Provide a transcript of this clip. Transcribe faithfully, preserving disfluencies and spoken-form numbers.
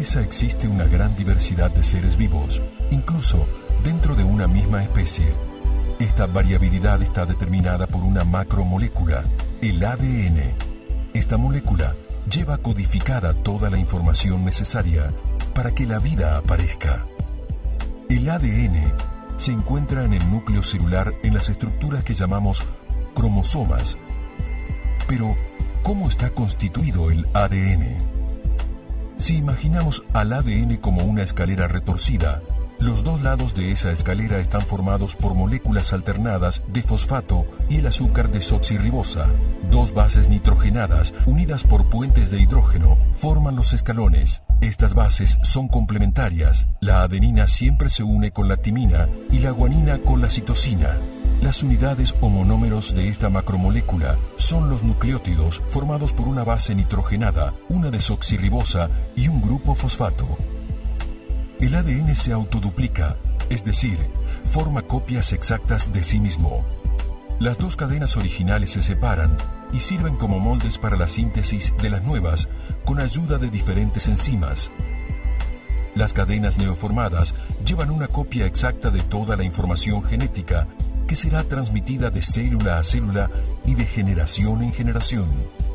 naturaleza existe una gran diversidad de seres vivos, incluso dentro de una misma especie. Esta variabilidad está determinada por una macromolécula, el A D N. Esta molécula lleva codificada toda la información necesaria para que la vida aparezca. El A D N se encuentra en el núcleo celular en las estructuras que llamamos cromosomas. Pero, ¿cómo está constituido el A D N? Si imaginamos al A D N como una escalera retorcida, los dos lados de esa escalera están formados por moléculas alternadas de fosfato y el azúcar desoxirribosa. Dos bases nitrogenadas, unidas por puentes de hidrógeno, forman los escalones. Estas bases son complementarias. La adenina siempre se une con la timina y la guanina con la citosina. Las unidades o monómeros de esta macromolécula son los nucleótidos formados por una base nitrogenada, una desoxirribosa y un grupo fosfato. El A D N se autoduplica, es decir, forma copias exactas de sí mismo. Las dos cadenas originales se separan y sirven como moldes para la síntesis de las nuevas con ayuda de diferentes enzimas. Las cadenas neoformadas llevan una copia exacta de toda la información genética que será transmitida de célula a célula y de generación en generación.